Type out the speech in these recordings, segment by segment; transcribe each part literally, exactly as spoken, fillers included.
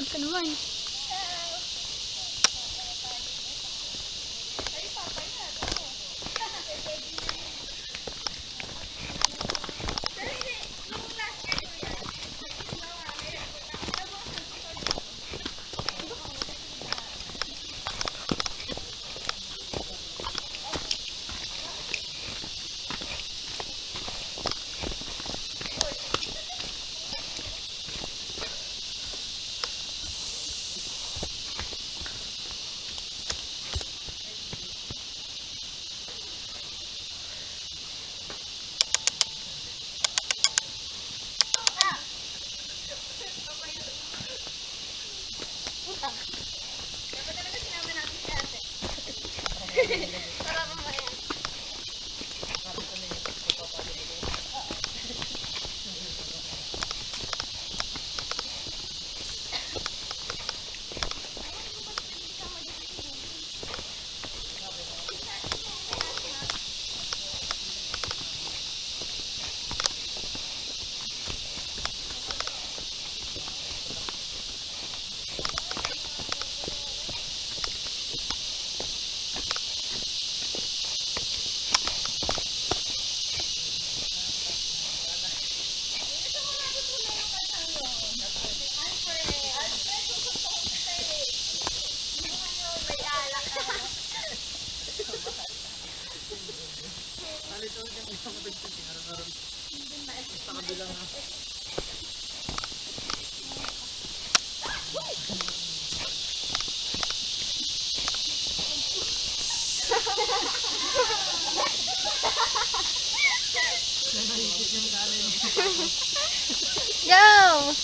Pagod ka naman. Go!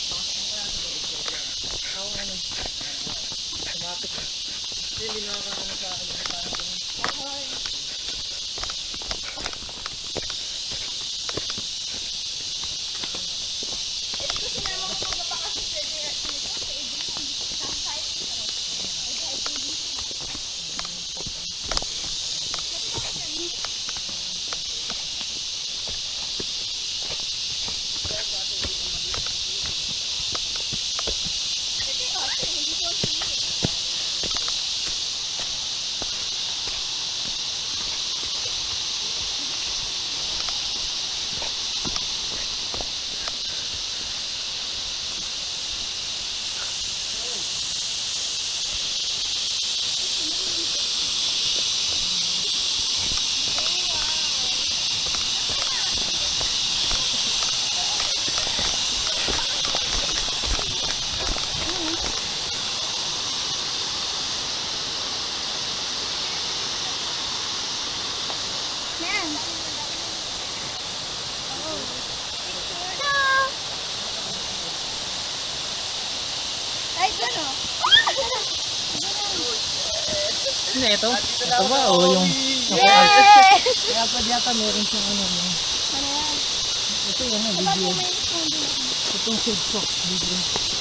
Ano ito? Ito ba? O yung... Yay! Kaya pa diyata meron siyang ano yung... Ano yan? Ito yung video. Itong silksok video.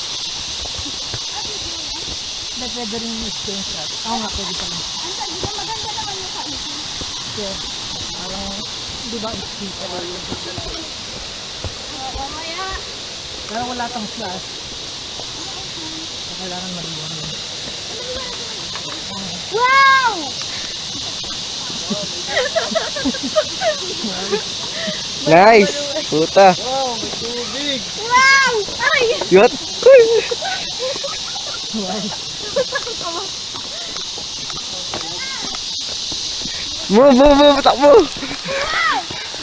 Hindi pwede rin yung screenshot. Oo nga, pwede pa rin. Ang sabi na maganda naman yung kaisin. Kaya parang... Di ba speaker? Oo, maya. Pero wala tang flash. So kailangan maliwan yun. Wow! Nice! Puta! Wow, may tubig! Wow! Ay! Yot! Move, move, move! Takbo! Wow!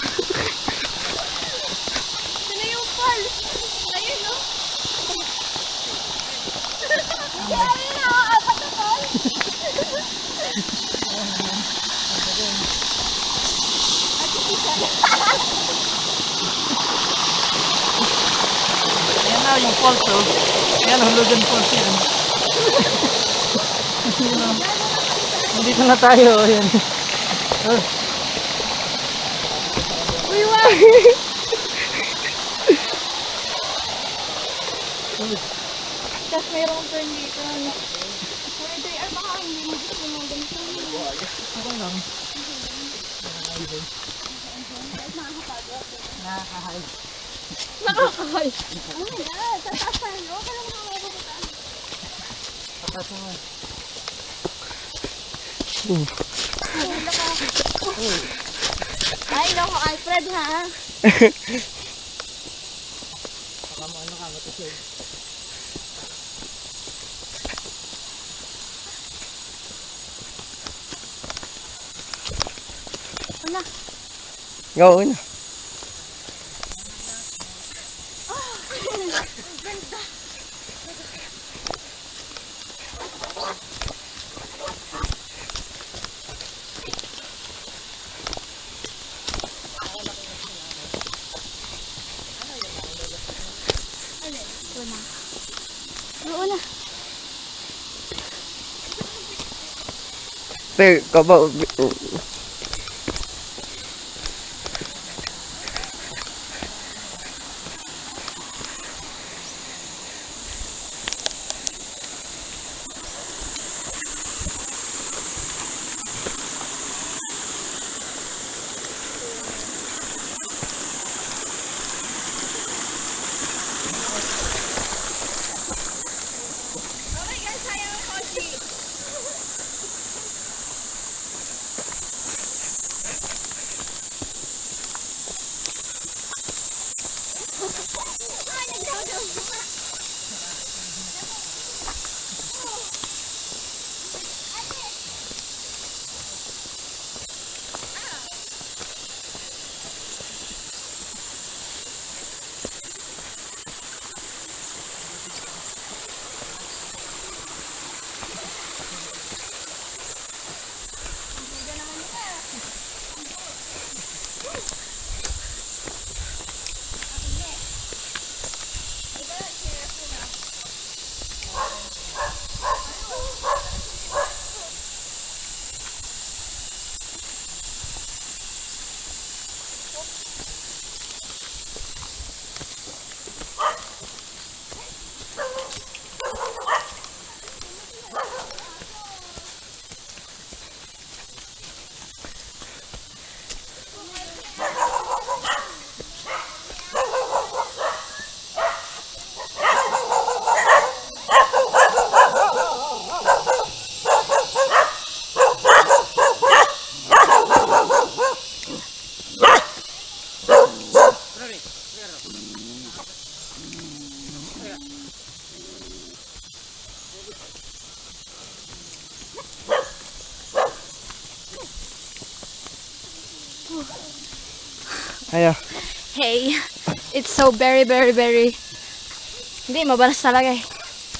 Sino yung falls? Ayun, no? Grabe na! Apat na falls! Ayan na yung falls oh. Ayan, Huluguan Falls yan. Nandito na tayo. Ayan. Oh. Uy, wow! Tapos mayroong turn dito. Pwede, ay baka hindi mo gusto mo ganito. Ako lang. Nakakahay. Nakakahay. Oh my God, tatasan. Okay lang mga mabubutaan. Tapos mo. Uh. Ay, loko Alfred ha. Baka mo ano ka, matusog. Wala. Go na. Oo na. Pero, kabaw. Ayo. Hey, it's so very, very, very... Hindi, mabalas talaga eh.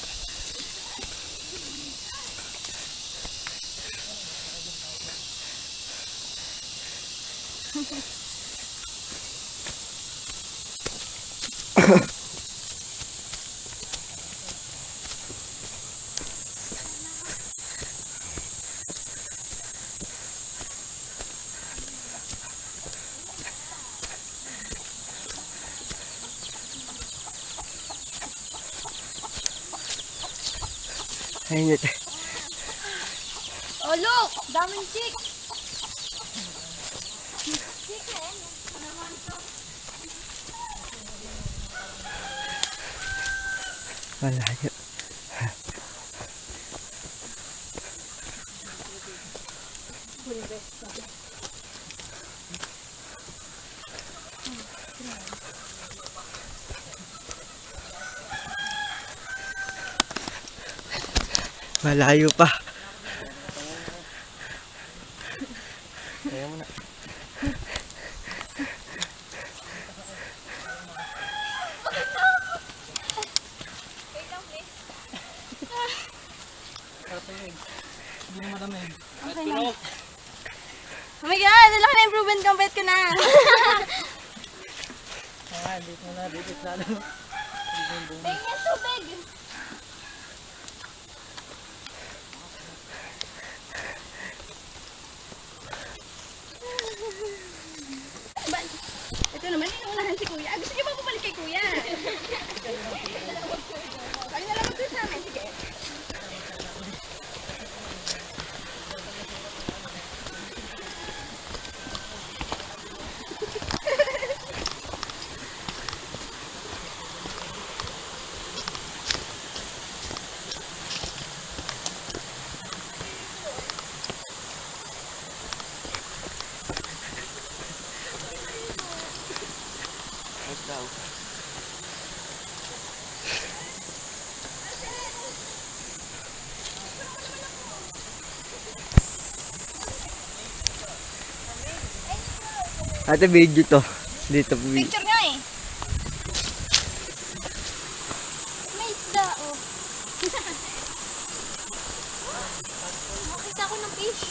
Ayun yun. Oh look! Daming chicks! Chicken? Naman to. Malayo. Malayo pa. Ayaw mo na. Hindi na madamig. Okay na. Oh my God! Laki na improvement ko. Bait ko na. Ah, dito na, dito lalo. Tingnan tubig! Ito naman, inuunahan si Kuya. Gusto niyo ba bumalik kay Kuya? Kayo na lang mag-tour sa amin. Sige. Ate, video to. Dito po. Picture nga eh. May isda oh. Makita ko ng fish.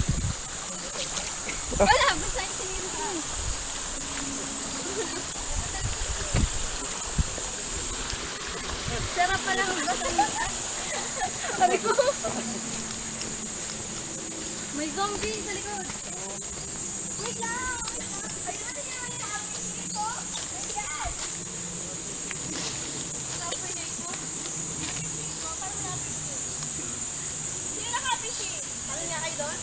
Wala, basta yung sinira ko. Sarap pa lang basta niya. Sabi ko. May zombie sa likod. Wait lang! Ayun na niya, may nakapis dito. Wait lang! Nakapis dito. Nakapis dito. Parang nakapis dito. Sino nakapis eh? Ano niya kayo doon?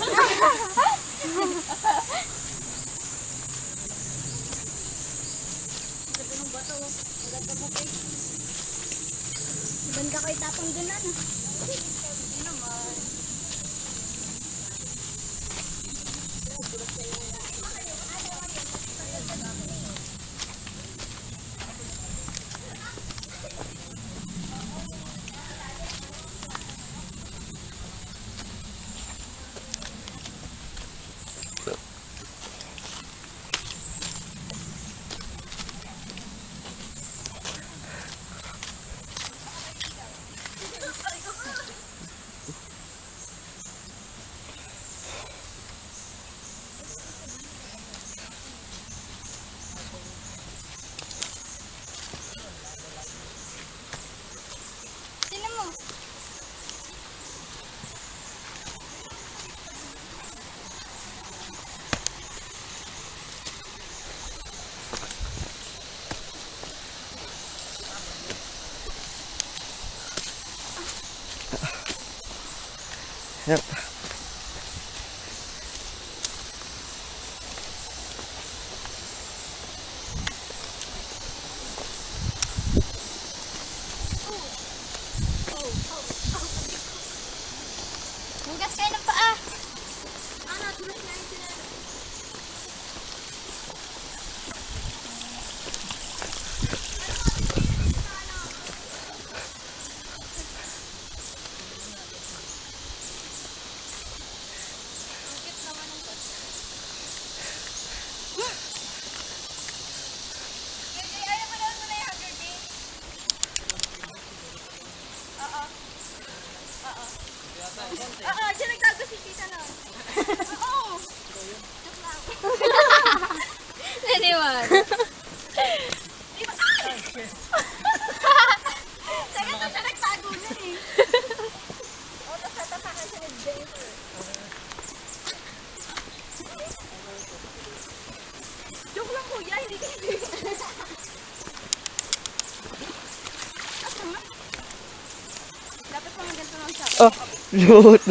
Ganda ng bato. Ganda mo kayo. Ganda kayo tapang doon na. Hindi naman. Yep. Hugas kayo ng paa. Ano, tulos na yung sinara. Oo, dyan nagtago si tita na. Oo. Joke lang. Naniwan. Di ba? Ay! Saka to siya nagtago na eh. O, tapos tatapakan siya ni Jennifer. Joke lang kuya, hindi ka hindi. Asa nga? Dapat mga ganito lang siya. Oh, luot.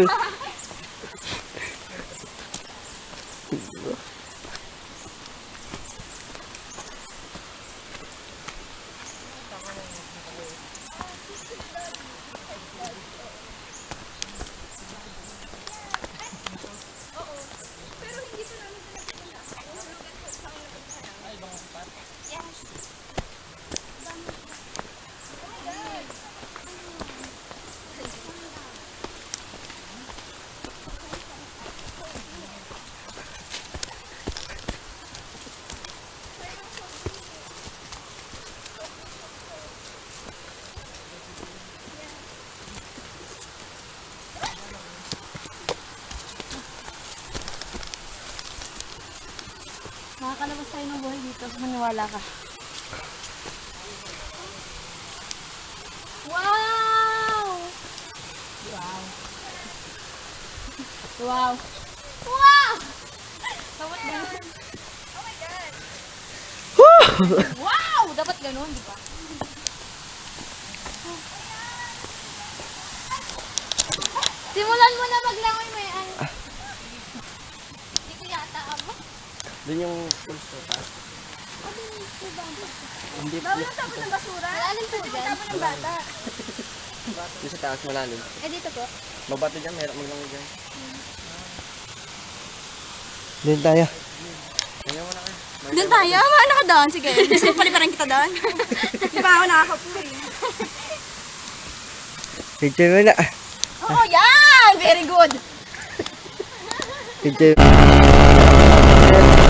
Makakalabas tayo ng buhay dito. Maniwala ka. Wow! Wow! Wow! Wow! Dapat ganun. Oh my God! Wow! Dapat ganun, di ba? Simulan mo na maglangoy mo yan. Hindi ko yata abo. Doon yung pulso taas. Ano yung iba ang bata? Hindi po. Bawal ang tapon ng basura? Malalim po dyan. Tapon ng bata. Doon sa taas malalim. Eh dito po? Mabato dyan, mahirap maglangoy dyan. Doon tayo. Kaya mo na kayo. Doon tayo? Maano ka doon? Sige, gusto mo paliparan kita doon? Di ba ako nakakapuwi? Picture mo na. Oo, yan! Very good! Picture.